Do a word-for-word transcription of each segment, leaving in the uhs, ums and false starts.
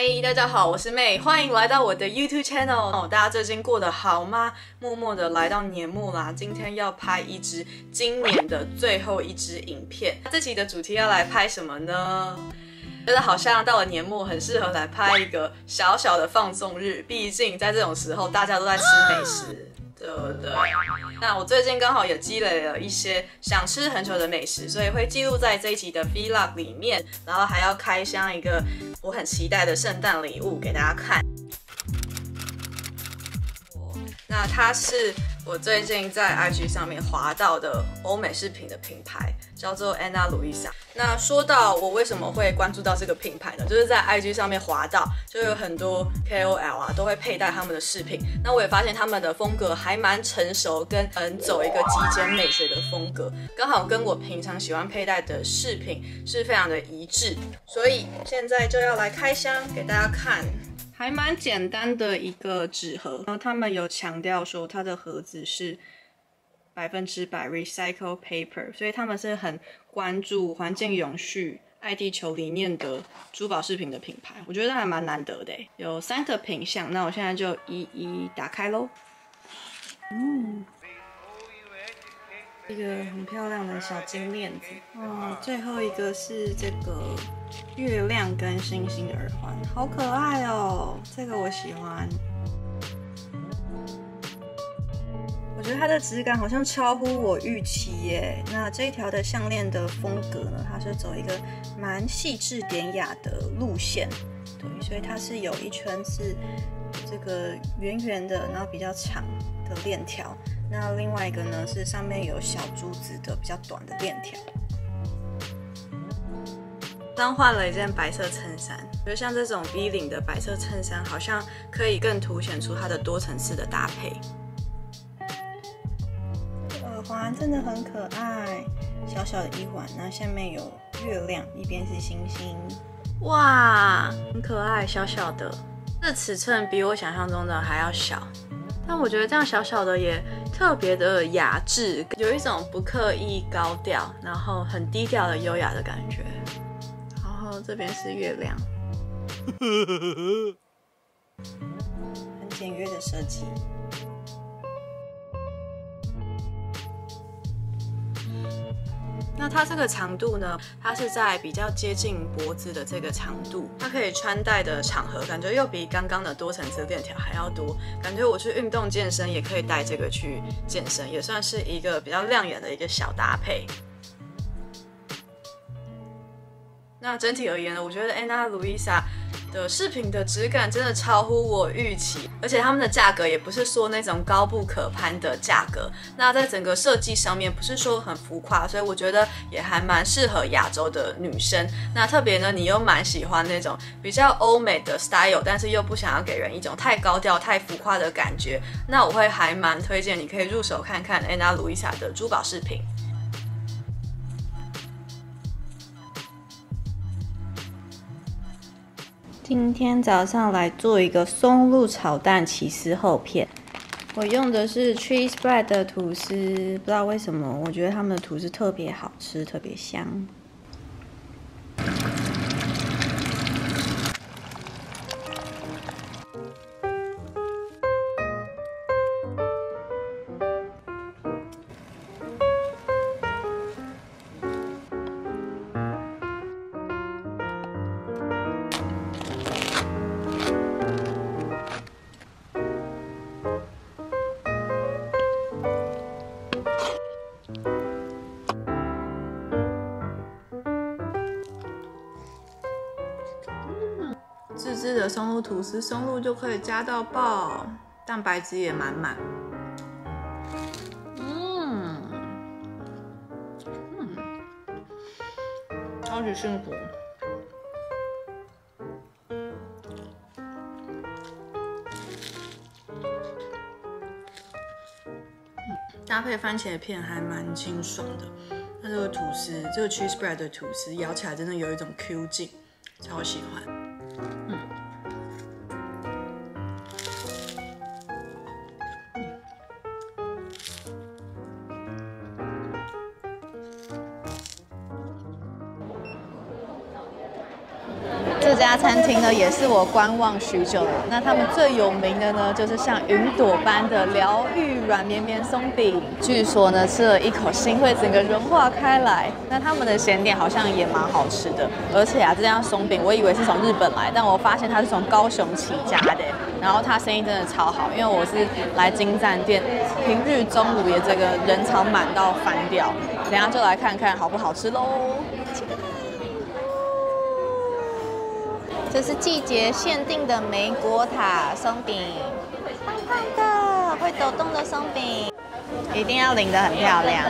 大家好，我是妹，欢迎来到我的 YouTube channel。哦，大家最近过得好吗？默默的来到年末啦，今天要拍一支今年的最后一支影片。这期的主题要来拍什么呢？觉得好像到了年末，很适合来拍一个小小的放纵日。毕竟在这种时候，大家都在吃美食。对不对？那我最近刚好也积累了一些想吃很久的美食，所以会记录在这一集的 Vlog 里面，然后还要开箱一个我很期待的圣诞礼物给大家看。那它是我最近在 I G 上面滑到的欧美饰品的品牌，叫做 Ana Luisa。那说到我为什么会关注到这个品牌呢？就是在 I G 上面滑到，就有很多 K O L 啊都会佩戴他们的饰品。那我也发现他们的风格还蛮成熟，跟很走一个极简美学的风格，刚好跟我平常喜欢佩戴的饰品是非常的一致。所以现在就要来开箱给大家看。还蛮简单的一个纸盒，然后他们有强调说它的盒子是百分之百 recycle paper， 所以他们是很关注环境永续、爱地球理念的珠宝饰品的品牌，我觉得还蛮难得的。有三个品项，那我现在就一一打开咯。嗯。一个很漂亮的小金链子哦，最后一个是这个月亮跟星星的耳环，好可爱哦，这个我喜欢。我觉得它的质感好像超乎我预期耶。那这一条的项链的风格呢，它是走一个蛮细致典雅的路线，对，所以它是有一圈是这个圆圆的，然后比较长的链条。那另外一个呢是上面有小珠子的比较短的链条。刚换了一件白色衬衫，我觉得像这种 V 领的白色衬衫，好像可以更凸显出它的多层次的搭配。耳环真的很可爱，小小的一环，那下面有月亮，一边是星星，哇，很可爱，小小的。这尺寸比我想象中的还要小。但我觉得这样小小的也特别的雅致，有一种不刻意高调，然后很低调的优雅的感觉。然后这边是月亮，很简约的设计。那它这个长度呢，它是在比较接近脖子的这个长度，它可以穿戴的场合感觉又比刚刚的多层次链条还要多，感觉我去运动健身也可以带这个去健身，也算是一个比较亮眼的一个小搭配。那整体而言呢，我觉得 Ana Luisa 的饰品的质感真的超乎我预期，而且他们的价格也不是说那种高不可攀的价格。那在整个设计上面不是说很浮夸，所以我觉得也还蛮适合亚洲的女生。那特别呢，你又蛮喜欢那种比较欧美的 style， 但是又不想要给人一种太高调、太浮夸的感觉，那我会还蛮推荐你可以入手看看 Ana Luisa 的珠宝饰品。今天早上来做一个松露炒蛋起司厚片，我用的是 Cheese Bread 的吐司，不知道为什么，我觉得他们的吐司特别好吃，特别香。自制的松露吐司，松露就可以加到爆，蛋白质也满满。嗯，嗯，超级幸福。搭配番茄片还蛮清爽的。那这个吐司，这个 cheese bread 的吐司咬起来真的有一种 Q 劲，超喜欢。嗯。这这家餐厅呢，也是我观望许久了。那他们最有名的呢，就是像云朵般的疗愈软绵绵松饼。据说呢，吃了一口心会整个融化开来。那他们的咸点好像也蛮好吃的，而且啊，这家松饼我以为是从日本来，但我发现它是从高雄起家的。然后它生意真的超好，因为我是来金站店，平日中午也这个人潮满到翻掉。等一下就来看看好不好吃喽。这是季节限定的莓果塔松饼，胖胖的会抖动的松饼，一定要淋得很漂亮。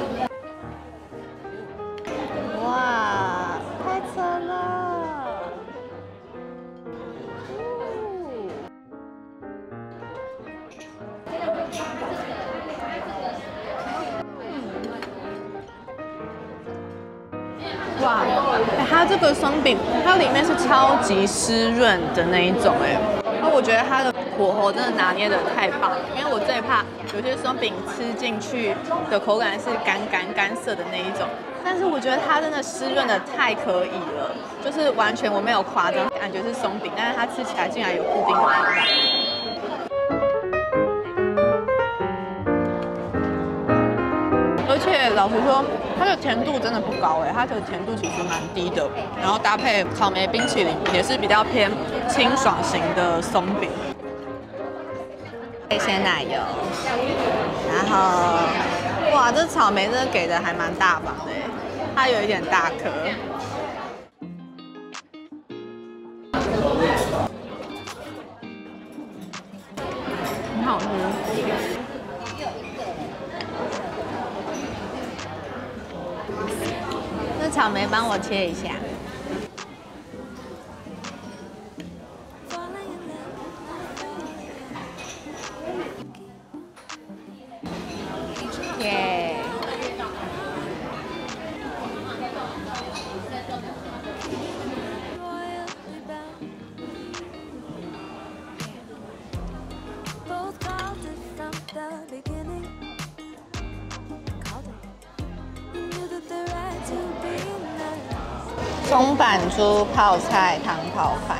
哇，太扯了！哇，哎，它这个松饼，它里面是超级湿润的那一种，哎，那我觉得它的火候真的拿捏的太棒了，因为我最怕有些松饼吃进去的口感是干干干涩的那一种，但是我觉得它真的湿润的太可以了，就是完全我没有夸张，感觉是松饼，但是它吃起来竟然有布丁的口感。而且老实说，它的甜度真的不高哎，它的甜度其实蛮低的。然后搭配草莓冰淇淋，也是比较偏清爽型的松饼。配鲜奶油，然后哇，这草莓真的给的还蛮大方的，它有一点大颗，很好吃。那草莓帮我切一下。耶！松板猪泡菜汤泡饭，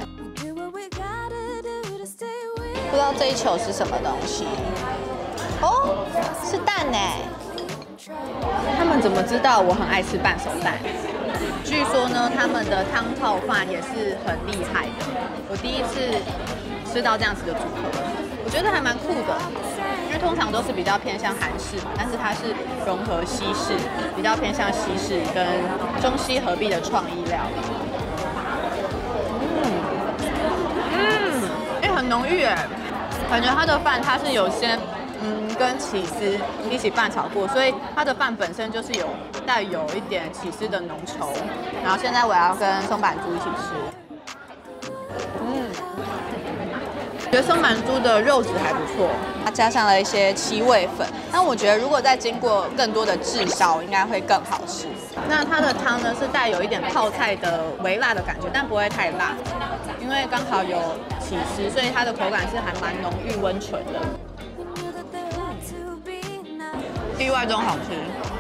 不知道这一球是什么东西？哦，是蛋呢。他们怎么知道我很爱吃半熟蛋？据说呢，他们的汤泡饭也是很厉害的。我第一次吃到这样子的组合，我觉得还蛮酷的。因为通常都是比较偏向韩式嘛，但是它是融合西式，比较偏向西式跟中西合璧的创意料理。嗯，嗯，哎，很浓郁哎，感觉它的饭它是有先嗯跟起司一起拌炒过，所以它的饭本身就是有带有一点起司的浓稠。然后现在我要跟松板猪一起吃。嗯。觉得松板猪的肉质还不错，它加上了一些七味粉。那我觉得如果再经过更多的炙烧，应该会更好吃。那它的汤呢是带有一点泡菜的微辣的感觉，但不会太辣，因为刚好有起司，所以它的口感是还蛮浓郁温醇的，意外中好吃。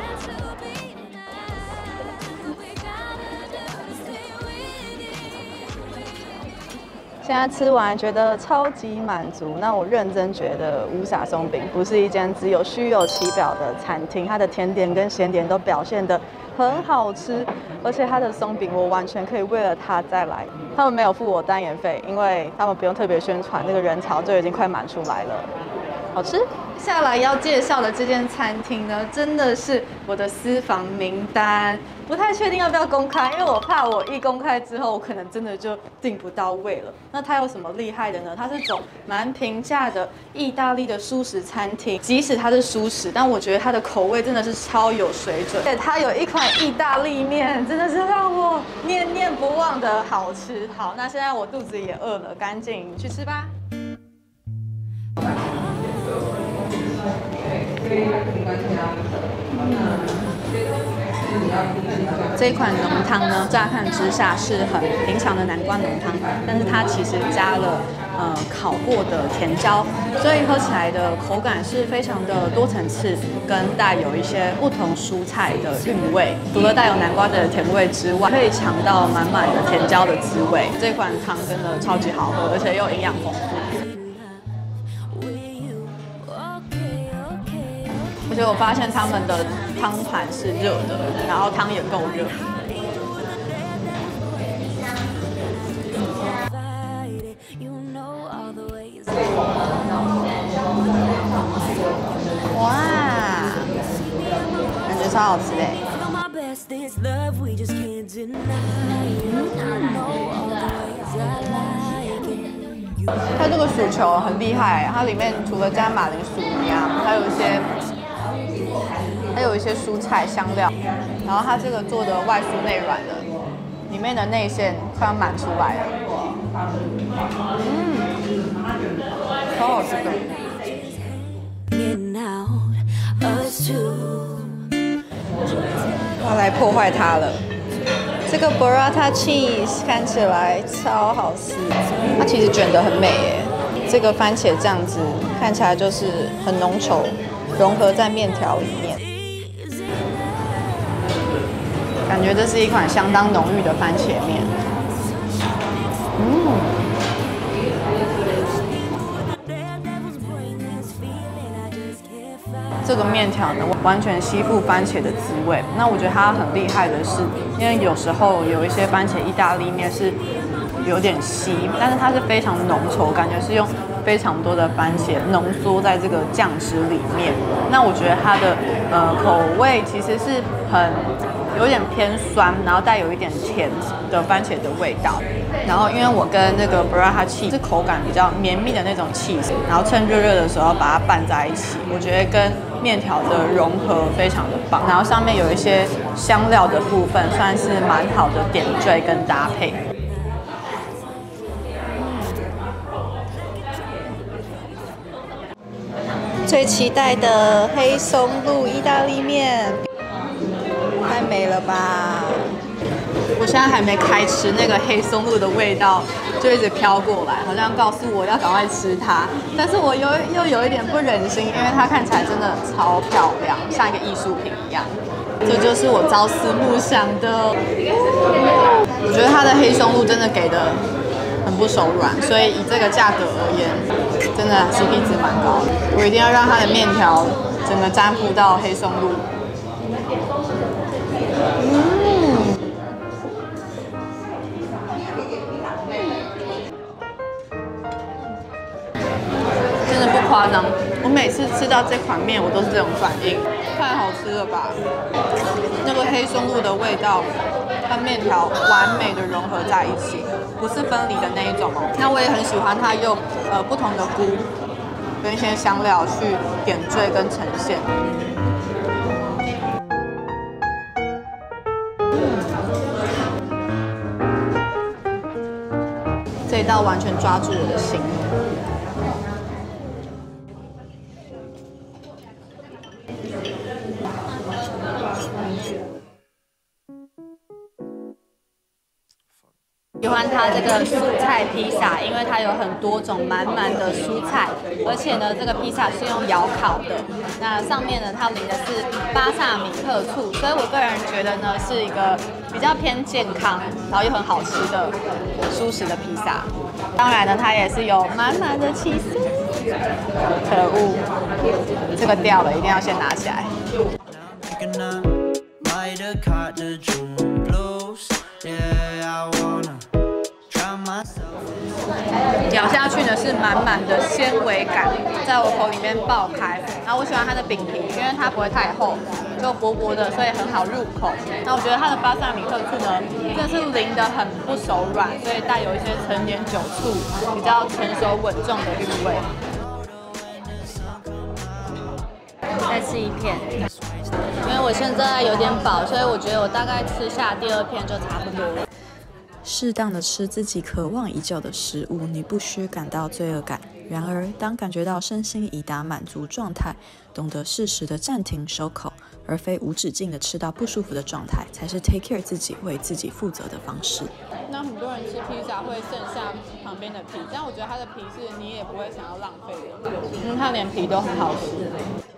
现在吃完觉得超级满足，那我认真觉得乌撒松饼不是一间只有虚有其表的餐厅，它的甜点跟咸点都表现得很好吃，而且它的松饼我完全可以为了它再来。他们没有付我单眼费，因为他们不用特别宣传，那个人潮就已经快满出来了。好吃。下来要介绍的这间餐厅呢，真的是我的私房名单，不太确定要不要公开，因为我怕我一公开之后，我可能真的就订不到位了。那它有什么厉害的呢？它是种蛮平价的意大利的蔬食餐厅，即使它是蔬食，但我觉得它的口味真的是超有水准。对，它有一款意大利面，真的是让我念念不忘的好吃。好，那现在我肚子也饿了，赶紧去吃吧。 这一款浓汤呢，乍看之下是很平常的南瓜浓汤，但是它其实加了呃烤过的甜椒，所以喝起来的口感是非常的多层次，跟带有一些不同蔬菜的韵味。除了带有南瓜的甜味之外，可以尝到满满的甜椒的滋味。这款汤真的超级好喝，而且又营养丰富。而且我发现他们的汤盘是热的，然后汤也够热。哇，感觉超好吃的。它这个薯球很厉害，它里面除了加马铃薯泥啊，还有一些。还有一些蔬菜香料，然后它这个做的外酥内软的，里面的内馅快要满出来了，嗯，超好吃的。我要来破坏它了。这个 burrata cheese 看起来超好吃，它其实卷得很美耶。这个番茄酱汁看起来就是很浓稠，融合在面条里面。感觉这是一款相当浓郁的番茄面。嗯，这个面条呢，完全吸附番茄的滋味。那我觉得它很厉害的是，因为有时候有一些番茄意大利面是有点稀，但是它是非常浓稠，感觉是用非常多的番茄浓缩在这个酱汁里面。那我觉得它的呃口味其实是很有点偏酸，然后带有一点甜的番茄的味道。然后因为我跟那个 burrata cheese 是口感比较绵密的那种 cheese， 然后趁热热的时候把它拌在一起，我觉得跟面条的融合非常的棒。然后上面有一些香料的部分，算是蛮好的点缀跟搭配。最期待的黑松露意大利面，太美了吧！我现在还没开吃，那个黑松露的味道就一直飘过来，好像告诉我要赶快吃它。但是我又又有一点不忍心，因为它看起来真的超漂亮，像一个艺术品一样。这就是我朝思暮想的。我觉得它的黑松露真的给的很不手软，所以以这个价格而言，真的 C P 值蛮高的。我一定要让它的面条整个沾附到黑松露。嗯，真的不夸张，我每次吃到这款面，我都是这种反应，太好吃了吧！那个黑松露的味道和面条完美的融合在一起，不是分离的那一种哦。那我也很喜欢它用呃不同的菇跟一些香料去点缀跟呈现。这一道完全抓住我的心。喜欢它这个蔬菜披萨，因为它有很多种满满的蔬菜，而且呢，这个披萨是用窑烤的。那上面呢，它淋的是巴萨米克醋，所以我个人觉得呢，是一个比较偏健康，然后又很好吃的蔬食的披萨。当然呢，它也是有满满的起司。可恶，这个掉了，一定要先拿起来。咬下去呢是满满的纤维感，在我口里面爆开。然后我喜欢它的饼皮，因为它不会太厚，就薄薄的，所以很好入口。那我觉得它的巴萨米克醋呢，真的是淋得很不手软，所以带有一些陈年酒醋，比较成熟稳重的韵味。再吃一片，因为我现在有点饱，所以我觉得我大概吃下第二片就差不多了。 适当的吃自己渴望已久的食物，你不需感到罪恶感。然而，当感觉到身心已达满足状态，懂得适时的暂停收口， 而非无止境的吃到不舒服的状态，才是 take care 自己、为自己负责的方式。 那很多人吃披萨会剩下旁边的皮，但我觉得它的皮是你也不会想要浪费的，因为它连皮都很好吃。